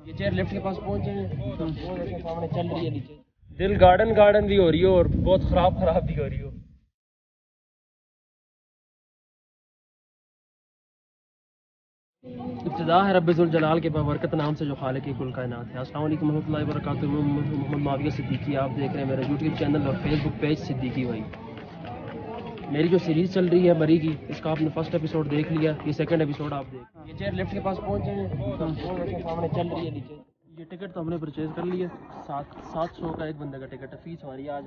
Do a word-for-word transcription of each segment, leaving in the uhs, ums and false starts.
ये chair lift के पास पहुंचे हैं, तो वो देखो सामने चल रही है नीचे। दिल गार्डन गार्डन भी हो रही हो और बहुत खराब खराब भी हो रही हो। इब्तिदा है रब्बिल जलाल के बरकत नाम से जो खालिक कुल कायनात है। अस्सलाम वालेकुम रहमतुल्लाहि व बरकातुहू। मोहम्मद माविया सिद्दीकी आप देख रहे हैं मेरा यूट्यूब चैनल और फेसबुक पेज सिद्दीकी भाई। मेरी जो सीरीज़ चल रही है मरी की, इसका आपने फर्स्ट एपिसोड देख लिया, ये सेकंड एपिसोड आप देख। ये चेयर लिफ्ट के पास पहुंचे हैं, तो वो देखो सामने चल रही है नीचे। ये टिकट तो हमने परचेज़ कर लिया, सात सात सौ का एक बंदे का टिकट है, फीस हमारी आज।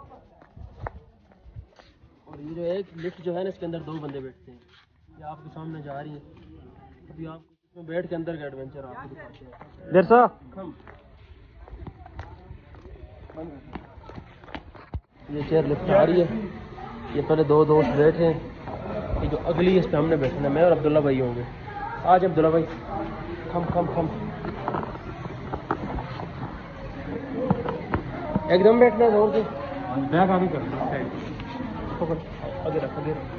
और ये जो एक लिफ्ट जो है ना, इसके अंदर दो बंदे बैठते हैं। ये आपके सामने जा रही है, अभी आपको इसमें बैठ के अंदर का एडवेंचर आपको दिखाते हैं। देर सा ये चेयर लिफ्ट आ रही है, ये पहले दो दोस्त बैठे हैं, ये जो अगली इस पे हमने बैठना है, मैं और अब्दुल्ला भाई होंगे। आज अब्दुल्ला भाई खम खम खम एकदम बैठना है, जोर से बैग आगे कर पकड़, आगे रख आगे रख।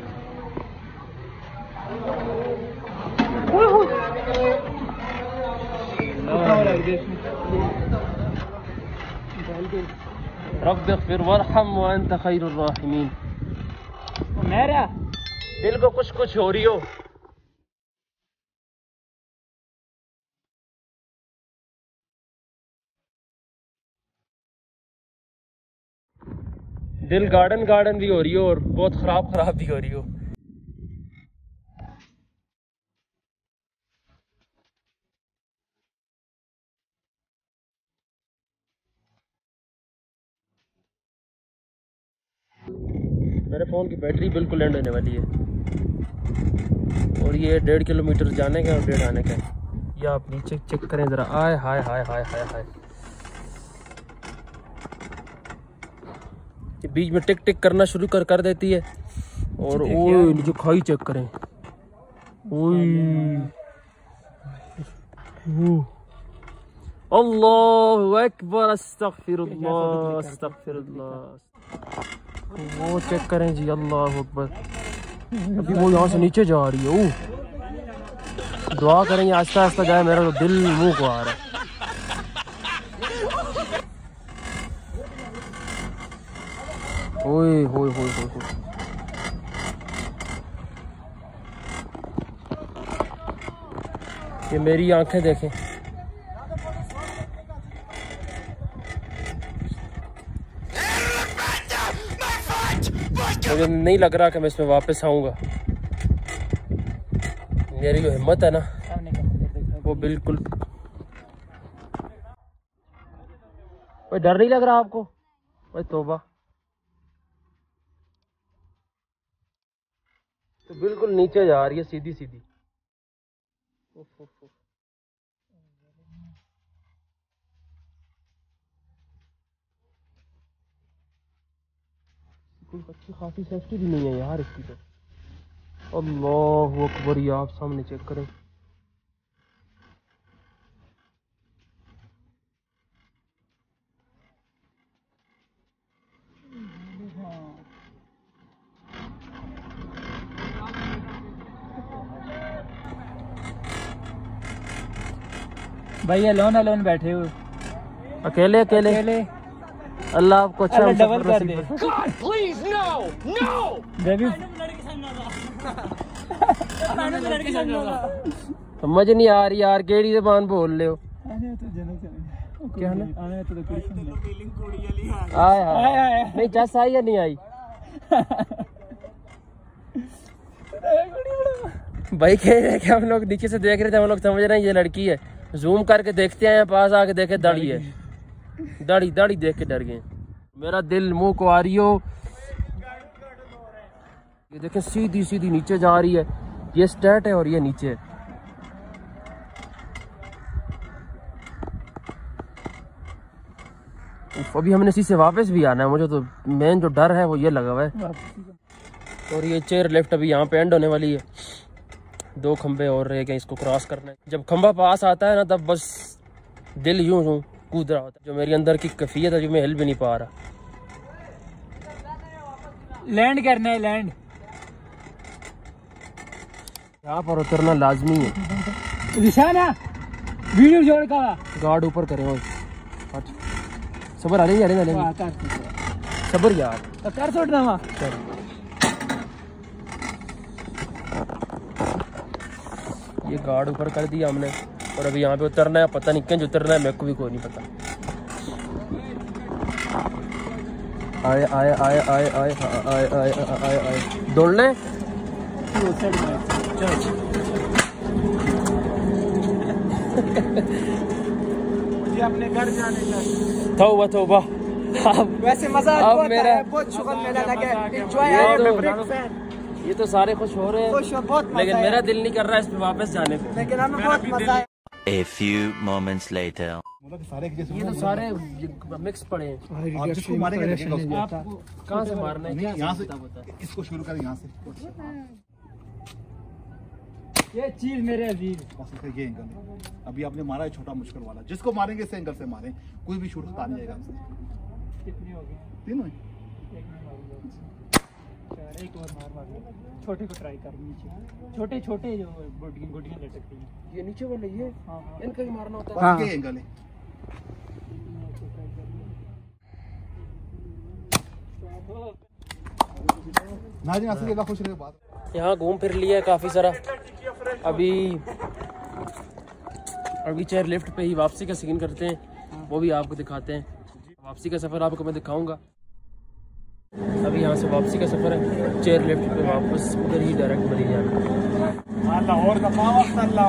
रब्बिग़फिर वरहम व अंत खैरुर राहिमीन। मेरा दिल को कुछ कुछ हो रही हो। दिल गार्डन गार्डन भी हो रही हो और बहुत खराब खराब भी हो रही हो। मेरे फ़ोन की बैटरी बिल्कुल एंड होने वाली है और ये डेढ़ किलोमीटर जाने का और डेढ़ आने का है। ये आप नीचे चेक करें ज़रा, आए हाय हाय हाय हाय हाय। ये बीच में टिक टिक करना शुरू कर कर देती है और ओए नीचे खाई चेक करें। ओए अल्लाहु अकबर, अस्तगफिरुल्लाह अस्तगफिरुल्लाह। वो चेक करें जी, अल्लाह अकबर। अभी वो यहाँ से नीचे जा रही है। ओ दुआ करें आहिस्ता आहिस्ता जाए, मेरा तो दिल मुंह को आ रहा है। ओए होए होए होए होए। ये मेरी आंखें देखें, मुझे नहीं लग रहा कि मैं इसमें वापस आऊँगा। मेरी जो हिम्मत है ना वो बिल्कुल। कोई डर नहीं लग रहा आपको? भाई तौबा, तो बिल्कुल नीचे जा रही है सीधी सीधी। कोई अच्छी खासी सेफ्टी भी नहीं है यार इसकी तो। अल्लाह अकबर, ये आप सामने चेक करें। भाई अलोन अलोन बैठे हो, अकेले अकेले, अकेले। अल्लाह आपको अच्छा डबल कर दे। समझ नहीं आ रही यार, केड़ी ज़बान बोल रहे हो? क्या ना आए हाय, नहीं चस आई या नहीं आई? भाई कह रहे कि हम लोग नीचे से देख रहे थे, हम लोग समझ रहे हैं ये लड़की है। जूम करके देखते हैं, पास आके देखे दाढ़ी है, दाढ़ी दाढ़ी देख के डर गए। मेरा दिल मुंह को आ रही हो। ये देखें सीधी सीधी नीचे जा रही है, ये स्ट्रेट है और ये नीचे है। अभी हमने इसी से वापस भी आना है। मुझे तो मेन जो डर है वो ये लगा हुआ है। और ये चेयर लेफ्ट अभी यहाँ पे एंड होने वाली है, दो खंबे और रह गए, इसको क्रॉस करना है। जब खंबा पास आता है ना, तब बस दिल यूं यूं कूद रहा होता है। जो मेरी अंदर की कैफियत है, जो मैं हिल भी नहीं पा रहा। लैंड करना है, लैंड यहाँ पर उतरना लाजमी है। निशाना वीडियो जोड़ का गार्ड ऊपर करें और सबर आ रही है ना सबर यार तो कर छोड़ना वहाँ चल ये गार्ड ऊपर कर दिया हमने और अभी यहाँ पे उतरना है। पता नहीं कहीं उतरना है, मेरे को भी कोई नहीं पता। आए आए आए आए आए आए आए आए आए दौड़ने अपने घर जाने का तौबा तौबा। वैसे मजा अब मेरा बहुत शुगर मेला लगे एंजॉय ये तो, ये तो सारे खुश हो रहे हैं, लेकिन मेरा दिल नहीं कर रहा है इस पे वापस जाने को। लेकिन हमें बहुत मजा आया। A few moments later. ये तो सारे मिक्स पड़े हैं। जिसको मारेंगे लगेगा उसको। आपको कहाँ से मारना है? क्या यहाँ से बता बता। इसको शुरू करें यहाँ से। ये चीज मेरे अजीज बस इसका ये एंगल है। अभी आपने मारा है छोटा मुश्किल वाला, जिसको मारेंगे इस एंगल से मारें, कोई भी शूट खा नहीं जाएगा हमसे। कितनी होगी? तीनों ही। एक में मार दो। चार एक और मार मार दो। छोटे को ट्राई कर नीचे। छोटे छोटे जो गुटियां गुटियां लटकती हैं। ये नीचे वाले ये हाँ हाँ। इनका ही मारना होता है। बस ये एंगल है। नाज़िम यहाँ से अल्लाह खुश रहे बात। यहाँ घूम फिर लिया है काफ़ी सारा। अभी अभी चेयर लिफ्ट पे ही वापसी का सीन करते हैं, वो भी आपको दिखाते हैं। वापसी का सफ़र आपको मैं दिखाऊंगा। अभी यहाँ से वापसी का सफ़र है, चेयर लिफ्ट पे वापस उधर ही डायरेक्ट मरी जाना। लाहौर का पावा सल्ला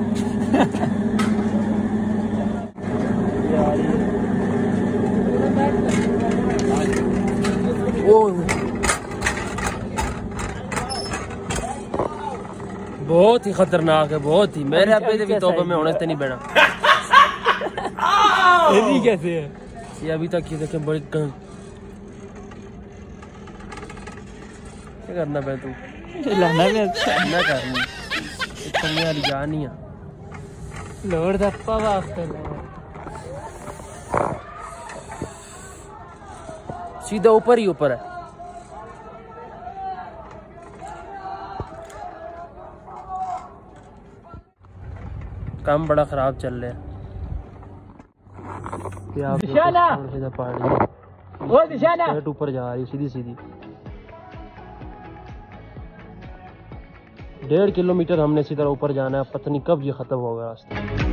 बहुत ही खतरनाक है, बहुत ही। मेरे अबे भी तौबा में होने से नहीं बैठा। ये कैसे है? ये अभी तक ये देखें बड़ी क्या करना पे तू लाना में ना करनी इतनी वाली जान नहीं है। लोड दप्पा वास्ते सीधा ऊपर ही ऊपर है। काम बड़ा खराब चल रहा है। निशाना पहाड़ी वो निशाना ऊपर जा रही सीधी सीधी। डेढ़ किलोमीटर हमने इसी तरह ऊपर जाना है। पता नहीं कब ये खत्म होगा रास्ता।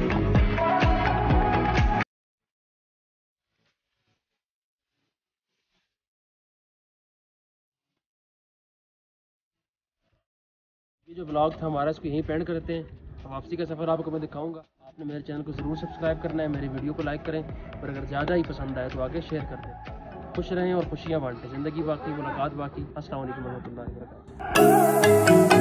ये जो ब्लॉग था हमारा इसको यहीं पेंड करते हैं। वापसी का सफ़र आपको मैं दिखाऊंगा। आपने मेरे चैनल को ज़रूर सब्सक्राइब करना है, मेरी वीडियो को लाइक करें और अगर ज़्यादा ही पसंद आए तो आगे शेयर कर दें। खुश रहें और खुशियाँ बांटें। ज़िंदगी बाकी, मुलाकात बाकी। अस्सलाम वालेकुम रहमतुल्लाहि व बरकातहू।